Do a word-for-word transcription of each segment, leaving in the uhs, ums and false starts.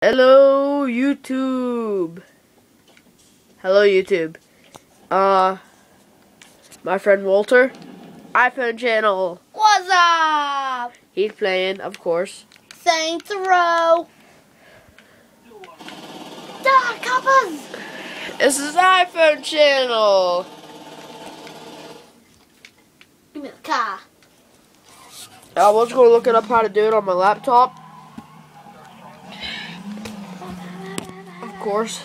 Hello, YouTube. Hello, YouTube. Uh, my friend Walter, iPhone channel. What's up? He's playing, of course. Saints Row. Duh, coppers. This is iPhone channel. Give me the car. I was going to look it up how to do it on my laptop. Of course.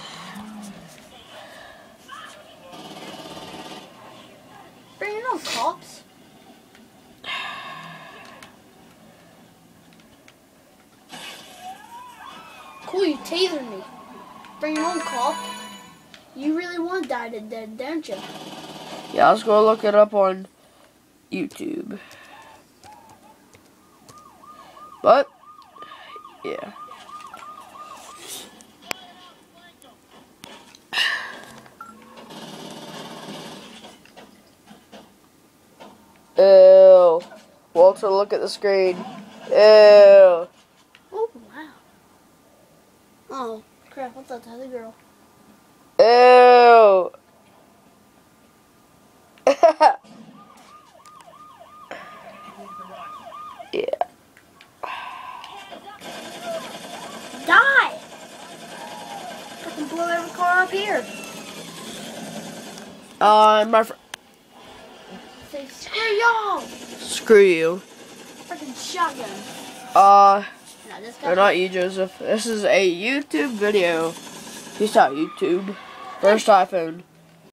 Bring on cops. Cool, you tasing me. Bring it on, cop. You really want to die to dead, don't you? Yeah, I was going to look it up on YouTube. But, yeah. Ew. Walter, look at the screen. Ew. Oh, wow. Oh, crap, what's that other girl? Ew. Yeah. Die! Fucking blow every car up here. Uh, my fr- Say, screw y'all! Screw you. Freaking shotgun. Uh, No, this guy. or not you, Joseph. This is a YouTube video. Peace out, YouTube. First iPhone.